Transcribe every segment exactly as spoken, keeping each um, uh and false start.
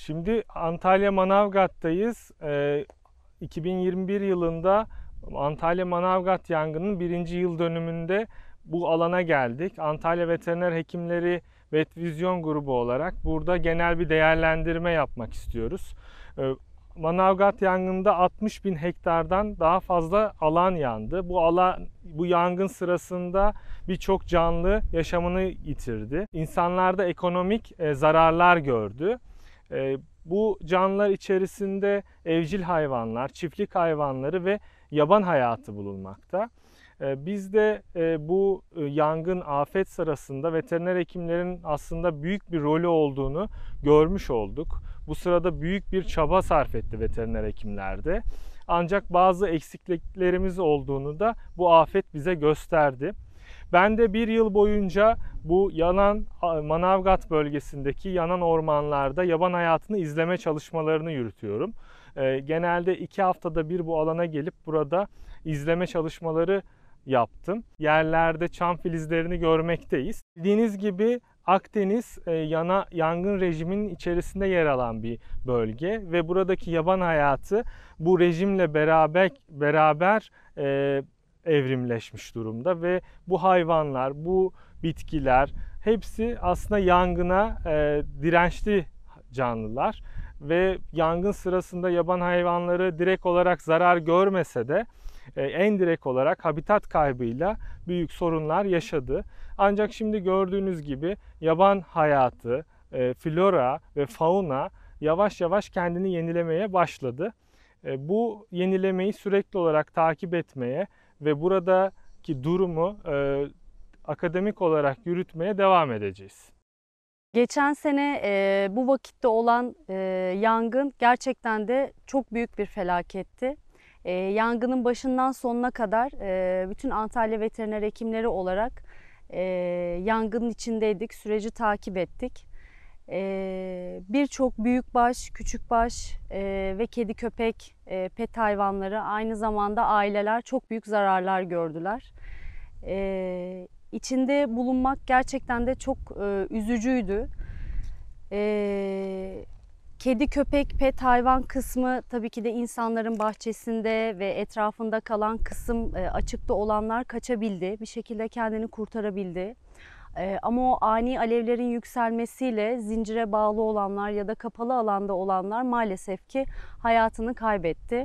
Şimdi Antalya Manavgat'tayız. Ee, iki bin yirmi bir yılında Antalya Manavgat yangının birinci yıl dönümünde bu alana geldik. Antalya Veteriner Hekimleri Vetvizyon grubu olarak burada genel bir değerlendirme yapmak istiyoruz. Ee, Manavgat yangında altmış bin hektardan daha fazla alan yandı. Bu alan, bu yangın sırasında birçok canlı yaşamını yitirdi. İnsanlar da ekonomik e, zararlar gördü. E, bu canlılar içerisinde evcil hayvanlar, çiftlik hayvanları ve yaban hayatı bulunmakta. E, biz de e, bu e, yangın afet sırasında veteriner hekimlerin aslında büyük bir rolü olduğunu görmüş olduk. Bu sırada büyük bir çaba sarf etti veteriner hekimler de. Ancak bazı eksikliklerimiz olduğunu da bu afet bize gösterdi. Ben de bir yıl boyunca bu yanan Manavgat bölgesindeki yanan ormanlarda yaban hayatını izleme çalışmalarını yürütüyorum. Genelde iki haftada bir bu alana gelip burada izleme çalışmaları yaptım. Yerlerde çam filizlerini görmekteyiz. Bildiğiniz gibi Akdeniz yana, yangın rejiminin içerisinde yer alan bir bölge ve buradaki yaban hayatı bu rejimle beraber beraber e, evrimleşmiş durumda ve bu hayvanlar, bu bitkiler hepsi aslında yangına e, dirençli canlılar ve yangın sırasında yaban hayvanları direkt olarak zarar görmese de e, en direkt olarak habitat kaybıyla büyük sorunlar yaşadı. Ancak şimdi gördüğünüz gibi yaban hayatı, e, flora ve fauna yavaş yavaş kendini yenilemeye başladı. E, bu yenilemeyi sürekli olarak takip etmeye ve buradaki durumu e, akademik olarak yürütmeye devam edeceğiz. Geçen sene e, bu vakitte olan e, yangın gerçekten de çok büyük bir felaketti. E, yangının başından sonuna kadar e, bütün Antalya veteriner hekimleri olarak e, yangının içindeydik, süreci takip ettik. E, Birçok büyükbaş, küçükbaş e, ve kedi köpek e, pet hayvanları, aynı zamanda aileler çok büyük zararlar gördüler. E, içinde bulunmak gerçekten de çok e, üzücüydü. E, Kedi, köpek, pet hayvan kısmı tabii ki de insanların bahçesinde ve etrafında kalan kısım, e, açıkta olanlar kaçabildi. Bir şekilde kendini kurtarabildi. E, ama o ani alevlerin yükselmesiyle zincire bağlı olanlar ya da kapalı alanda olanlar maalesef ki hayatını kaybetti.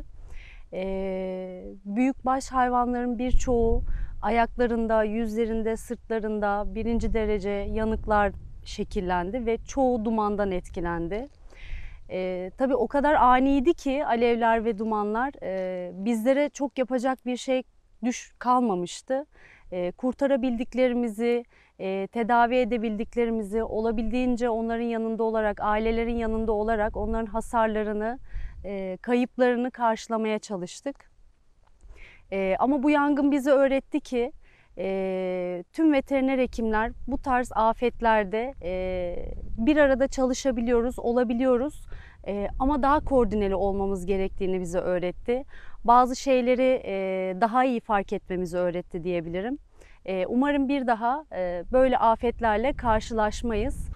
E, büyükbaş hayvanların birçoğu ayaklarında, yüzlerinde, sırtlarında birinci derece yanıklar şekillendi ve çoğu dumandan etkilendi. Ee, tabii o kadar aniydi ki alevler ve dumanlar, e, bizlere çok yapacak bir şey düş kalmamıştı. E, kurtarabildiklerimizi, e, tedavi edebildiklerimizi olabildiğince onların yanında olarak, ailelerin yanında olarak onların hasarlarını, e, kayıplarını karşılamaya çalıştık. E, ama bu yangın bize öğretti ki e, tüm veteriner hekimler bu tarz afetlerde e, bir arada çalışabiliyoruz, olabiliyoruz. E, ama daha koordineli olmamız gerektiğini bize öğretti. Bazı şeyleri e, daha iyi fark etmemizi öğretti diyebilirim. E, umarım bir daha e, böyle afetlerle karşılaşmayız.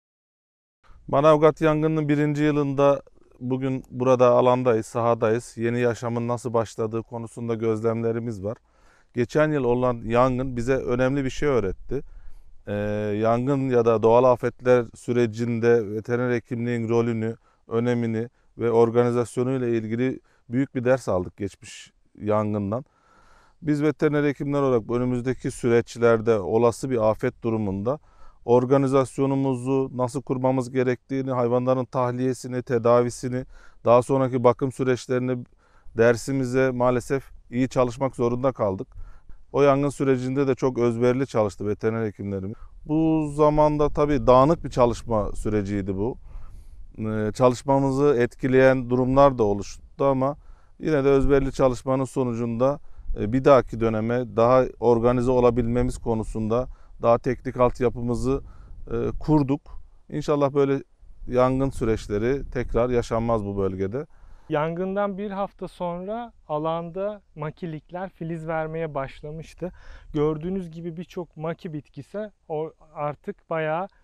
Manavgat yangının birinci yılında bugün burada alandayız, sahadayız. Yeni yaşamın nasıl başladığı konusunda gözlemlerimiz var. Geçen yıl olan yangın bize önemli bir şey öğretti. Ee, yangın ya da doğal afetler sürecinde veteriner hekimliğin rolünü, önemini ve organizasyonuyla ilgili büyük bir ders aldık geçmiş yangından. Biz veteriner hekimler olarak önümüzdeki süreçlerde olası bir afet durumunda organizasyonumuzu nasıl kurmamız gerektiğini, hayvanların tahliyesini, tedavisini, daha sonraki bakım süreçlerini dersimize maalesef iyi çalışmak zorunda kaldık. O yangın sürecinde de çok özverili çalıştı veteriner hekimlerimiz. Bu zamanda tabii dağınık bir çalışma süreciydi bu. Çalışmamızı etkileyen durumlar da oluştu ama yine de özverili çalışmanın sonucunda bir dahaki döneme daha organize olabilmemiz konusunda daha teknik altyapımızı kurduk. İnşallah böyle yangın süreçleri tekrar yaşanmaz bu bölgede. Yangından bir hafta sonra alanda makilikler filiz vermeye başlamıştı. Gördüğünüz gibi birçok maki bitkisi artık bayağı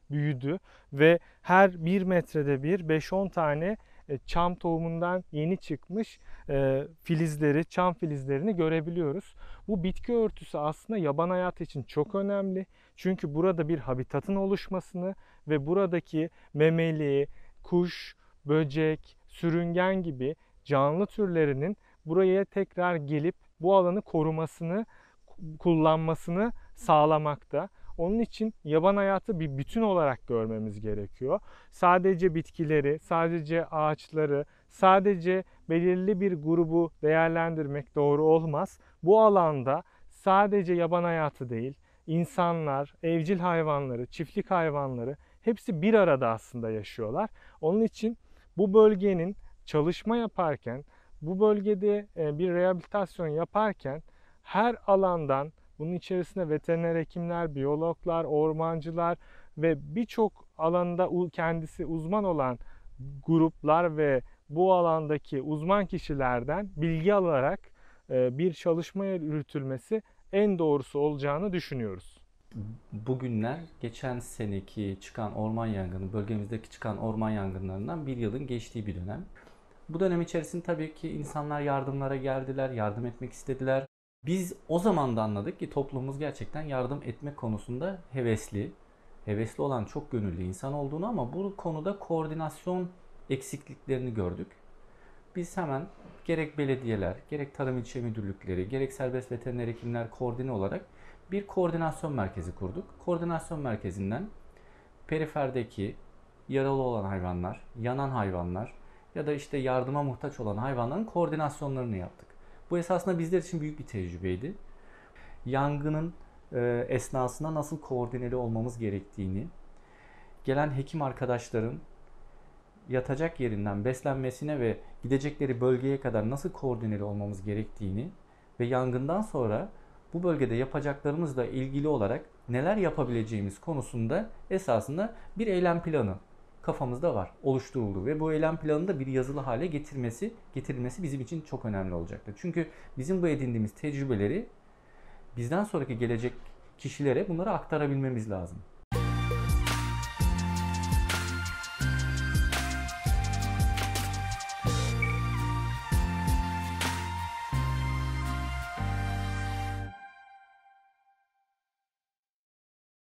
büyüdü ve her bir metrede bir beş on tane e, çam tohumundan yeni çıkmış e, filizleri, çam filizlerini görebiliyoruz. Bu bitki örtüsü aslında yaban hayatı için çok önemli. Çünkü burada bir habitatın oluşmasını ve buradaki memeli, kuş, böcek, sürüngen gibi canlı türlerinin buraya tekrar gelip bu alanı korumasını, kullanmasını sağlamakta. Onun için yaban hayatı bir bütün olarak görmemiz gerekiyor. Sadece bitkileri, sadece ağaçları, sadece belirli bir grubu değerlendirmek doğru olmaz. Bu alanda sadece yaban hayatı değil, insanlar, evcil hayvanları, çiftlik hayvanları hepsi bir arada aslında yaşıyorlar. Onun için bu bölgenin çalışma yaparken, bu bölgede bir rehabilitasyon yaparken her alandan, bunun içerisinde veteriner hekimler, biyologlar, ormancılar ve birçok alanda kendisi uzman olan gruplar ve bu alandaki uzman kişilerden bilgi alarak bir çalışma yürütülmesi en doğrusu olacağını düşünüyoruz. Bugünler geçen seneki çıkan orman yangını, bölgemizdeki çıkan orman yangınlarından bir yılın geçtiği bir dönem. Bu dönem içerisinde tabii ki insanlar yardımlara geldiler, yardım etmek istediler. Biz o zaman da anladık ki toplumumuz gerçekten yardım etmek konusunda hevesli. Hevesli olan çok gönüllü insan olduğunu ama bu konuda koordinasyon eksikliklerini gördük. Biz hemen gerek belediyeler, gerek tarım ilçe müdürlükleri, gerek serbest veteriner hekimler koordine olarak bir koordinasyon merkezi kurduk. Koordinasyon merkezinden periferdeki yaralı olan hayvanlar, yanan hayvanlar ya da işte yardıma muhtaç olan hayvanların koordinasyonlarını yaptık. Bu esasında bizler için büyük bir tecrübeydi. Yangının e, esnasında nasıl koordineli olmamız gerektiğini, gelen hekim arkadaşların yatacak yerinden beslenmesine ve gidecekleri bölgeye kadar nasıl koordineli olmamız gerektiğini ve yangından sonra bu bölgede yapacaklarımızla ilgili olarak neler yapabileceğimiz konusunda esasında bir eylem planı kafamızda var, oluşturuldu ve bu eylem planını da bir yazılı hale getirmesi, getirilmesi bizim için çok önemli olacaktır. Çünkü bizim bu edindiğimiz tecrübeleri bizden sonraki gelecek kişilere bunları aktarabilmemiz lazım.